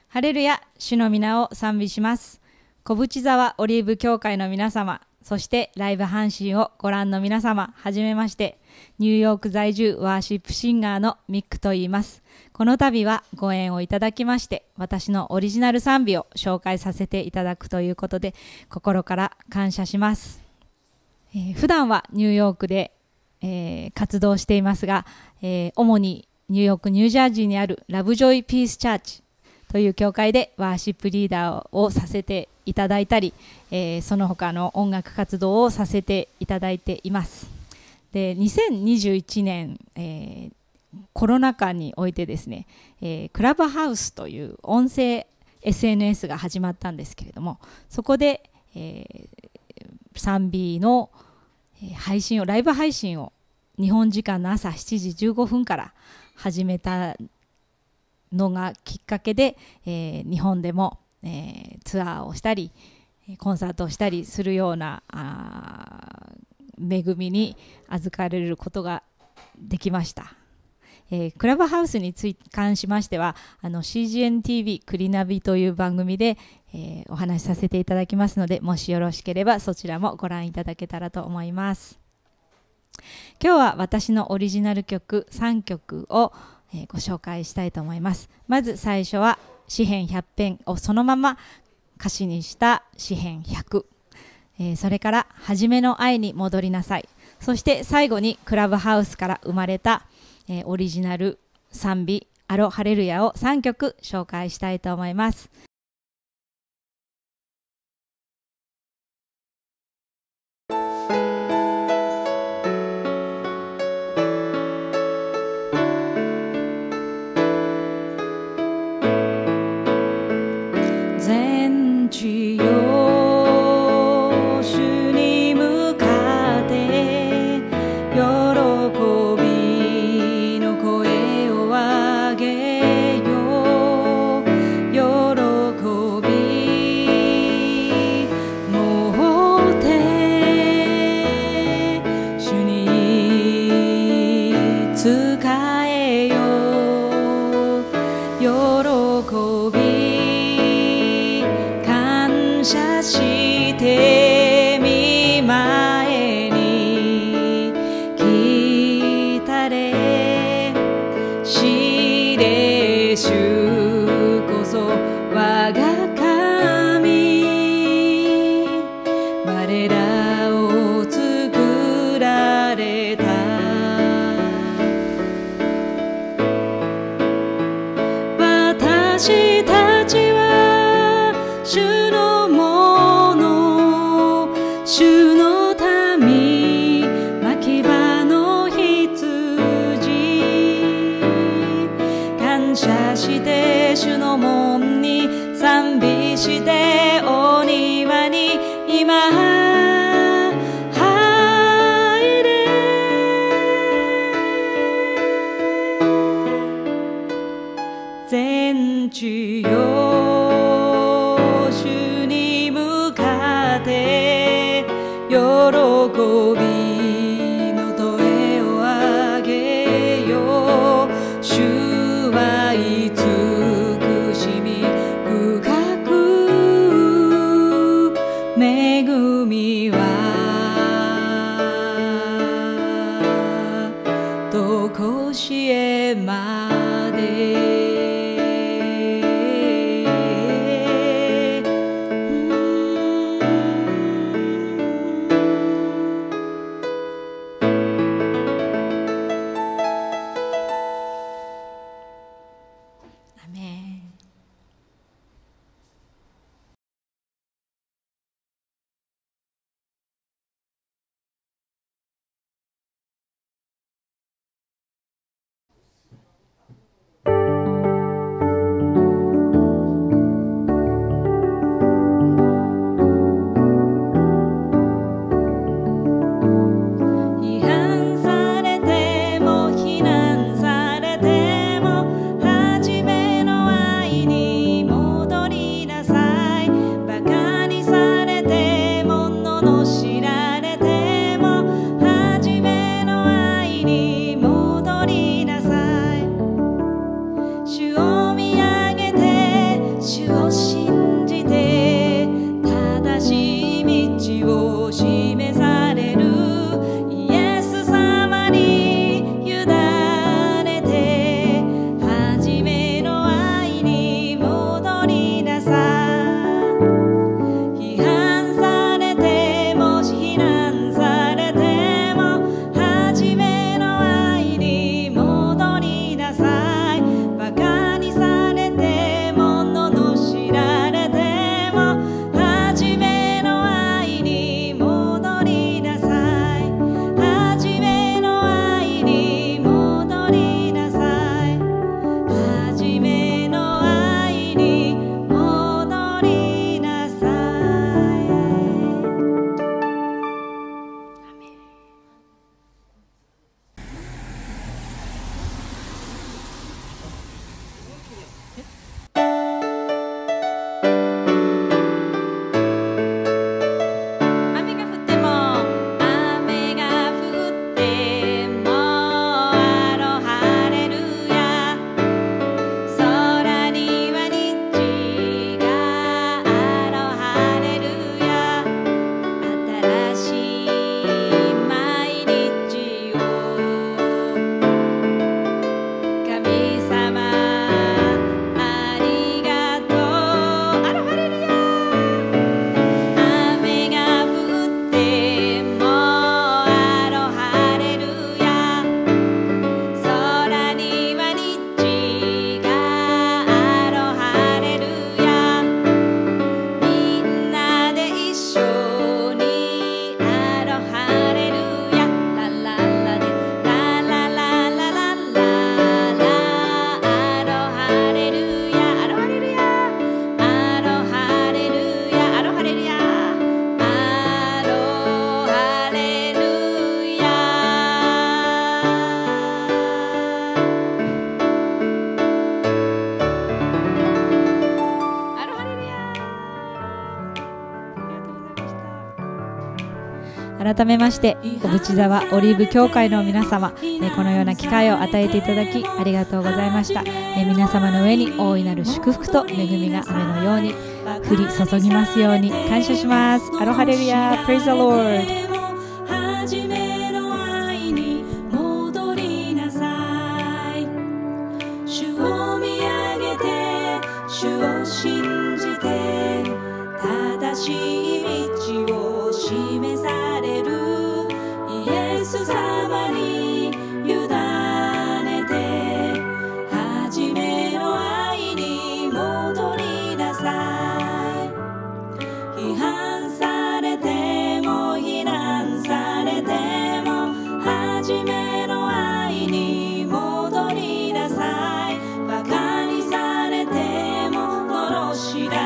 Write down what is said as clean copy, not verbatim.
ハレルヤ、主の皆を賛美します。小淵沢オリーブ教会の皆様、そしてライブ配信をご覧の皆様、はじめまして。ニューヨーク在住ワーシップシンガーのミックと言います。この度はご縁をいただきまして、私のオリジナル賛美を紹介させていただくということで、心から感謝します。普段はニューヨークで、活動していますが、主にニューヨーク、ニュージャージーにあるラブジョイピースチャーチという教会でワーシップリーダーをさせていただいたり、その他の音楽活動をさせていただいています。で、2021年、コロナ禍においてですね、クラブハウスという音声 SNS が始まったんですけれども、そこで、賛美の配信を、ライブ配信を日本時間の朝7時15分から始めたのがきっかけで、日本でも、ツアーをしたりコンサートをしたりするような恵みに預かれることができました。クラブハウスに関しましてはCGN-TV クリナビという番組で、お話しさせていただきますので、もしよろしければそちらもご覧いただけたらと思います。今日は私のオリジナル曲3曲を、ご紹介したいと思います。まず最初は詩編100編をそのまま歌詞にした詩編100、それから初めの愛に戻りなさい、そして最後にクラブハウスから生まれた、オリジナル賛美アロハレルヤを3曲紹介したいと思います。全地よ主に向かって喜びの声を上げよう、喜び持って主に仕えよう、喜び感謝して見前に来たれ、知れ主こそ我が神、我らを作られた。私たちは主のもの、主の民、牧場の羊、感謝して主の門に賛美してお庭に今入れ、全地よ主に向かって喜びの声を上げよう、主は慈しみ深く、恵みはとこしえまで。アメン。 改めまして小淵沢オリーブ教会の皆様、このような機会を与えていただきありがとうございました。皆様の上に大いなる祝福と恵みが雨のように降り注ぎますように感謝します。アロハレルヤ、 Praise the Lord。 主を信じて正しい道を示されるイエス様に委ねて初めの愛に戻りなさい。批判されても非難されても初めの愛に戻りなさい。馬鹿にされても罵ら